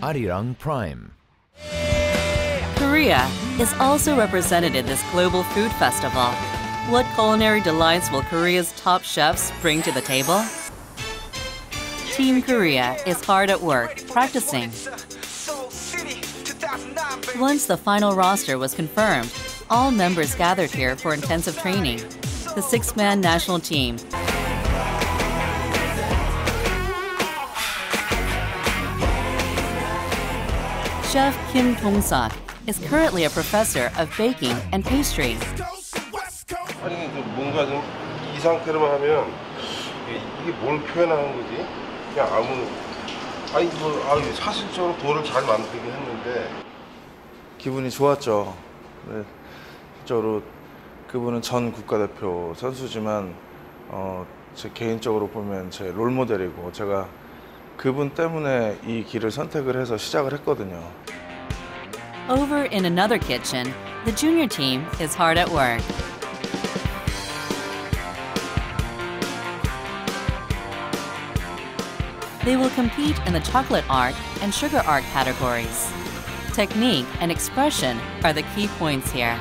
Arirang Prime. Korea is also represented in this global food festival. What culinary delights will Korea's top chefs bring to the table? Team Korea is hard at work, practicing. Once the final roster was confirmed, all members gathered here for intensive training. The six-man national team Chef Kim Dong-seok is currently a professor of baking and pastry. 아니 뭔가 좀 이 상태로만 하면 이게 뭘 표현하는 거지? 그냥 사실적으로 돌을 잘 만들긴 했는데 기분이 좋았죠. 네, 실제로 그분은 전 국가대표 선수지만 제 개인적으로 보면 제 롤모델이고 제가 그분 때문에 이 길을 선택을 해서 시작을 했거든요. Over in another kitchen, the junior team is hard at work. They will compete in the chocolate art and sugar art categories. Technique and expression are the key points here.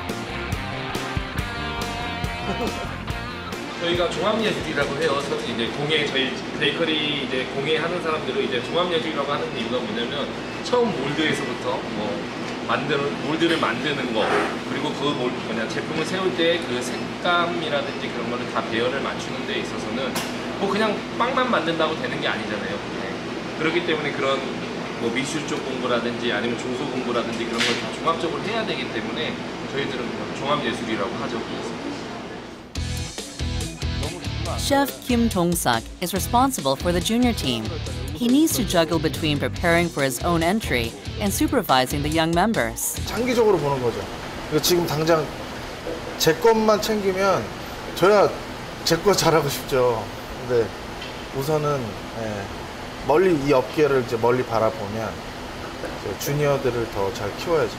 저희가 종합예술이라고 해요. 이제 저희 베이커리 이제 공예하는 사람들은 이제 종합예술이라고 하는 이유가 뭐냐면 처음 몰드에서부터 몰드를 만드는 거 그리고 제품을 세울 때 그 색감이라든지 그런 거를 다 배열을 맞추는 데 있어서는 그냥 빵만 만든다고 되는 게 아니잖아요. 네. 그렇기 때문에 그런 미술 쪽 공부라든지 아니면 중소 공부라든지 그런 걸 다 종합적으로 해야 되기 때문에 저희들은 종합예술이라고 하죠. Chef Kim Dong-seok is responsible for the junior team. He needs to juggle between preparing for his own entry and supervising the young members. 장기적으로 보는 거죠. 지금 당장 제 것만 챙기면 저야 제 거 잘하고 싶죠. 근데 우선은 멀리 이 업계를 이제 멀리 바라보면 주니어들을 더 잘 키워야죠.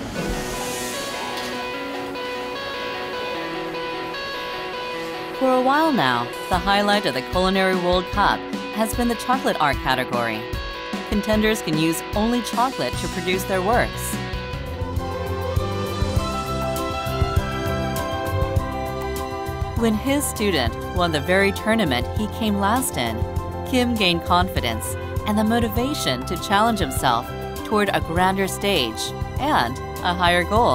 For a while now, the highlight of the Culinary World Cup has been the chocolate art category. Contenders can use only chocolate to produce their works. When his student won the very tournament he came last in, Kim gained confidence and the motivation to challenge himself toward a grander stage and a higher goal.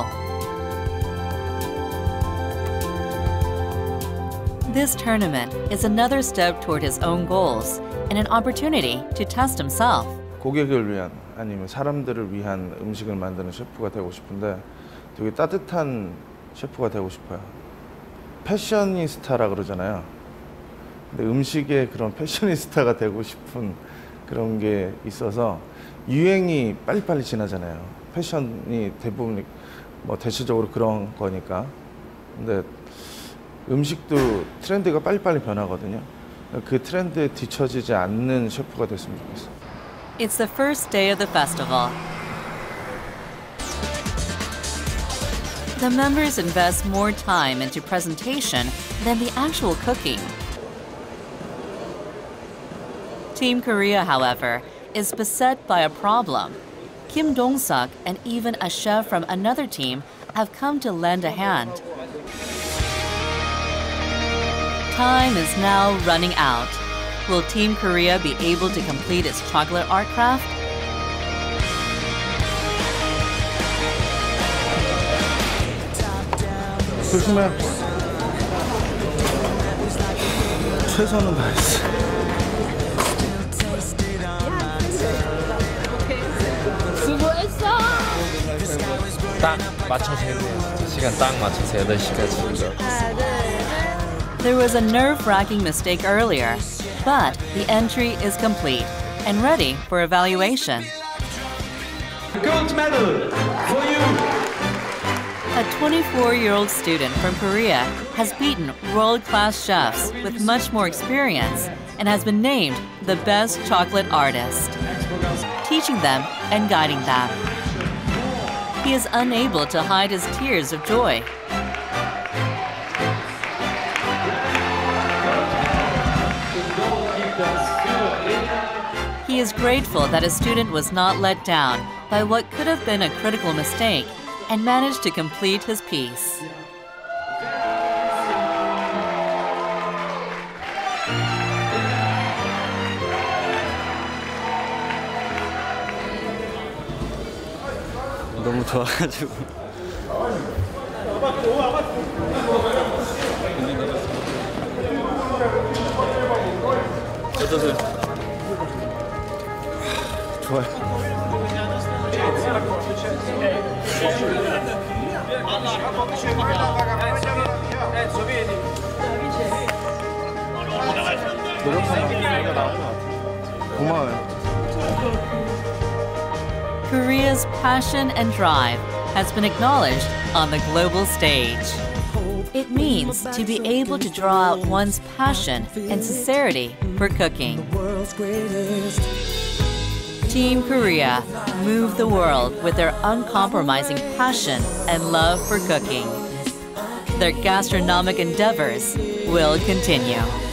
This tournament is another step toward his own goals and an opportunity to test himself. 고객을 위한 아니면 사람들을 위한 음식을 만드는 셰프가 되고 싶은데 되게 따뜻한 셰프가 되고 싶어요. 패셔니스타라 그러잖아요. 근데 음식에 그런 패셔니스타가 되고 싶은 그런 게 있어서 유행이 빨리빨리 지나잖아요. 패션이 대부분 대체적으로 그런 거니까. 근데 음식도 트렌드가 빨리빨리 변하거든요. 그 트렌드에 뒤처지지 않는 셰프가 됐으면 좋겠어요. It's the first day of the festival. The members invest more time into presentation than the actual cooking. Team Korea, however, is beset by a problem. Kim Dong-seok and even a chef from another team have come to lend a hand. Time is now running out. Will Team Korea be able to complete its chocolate art craft? 조심해. 최선은 다했어. 수고했어. 딱 맞춰서 해야 돼요. 시간 딱 맞춰서 8시까지. There was a nerve-wracking mistake earlier, but the entry is complete and ready for evaluation. Gold medal for you! A 24-year-old student from Korea has beaten world-class chefs with much more experience and has been named the best chocolate artist, teaching them and guiding them. He is unable to hide his tears of joy. He He is grateful that his student was not let down by what could have been a critical mistake and managed to complete his piece. 너무 좋아가지고 어떠세요? 좋아요. 노력하면 결과가 나올 것 같아요. 고마워요. Korea's passion and drive has been acknowledged on the global stage. It means to be able to draw out one's passion and sincerity for cooking. Team Korea move the world with their uncompromising passion and love for cooking. Their gastronomic endeavors will continue.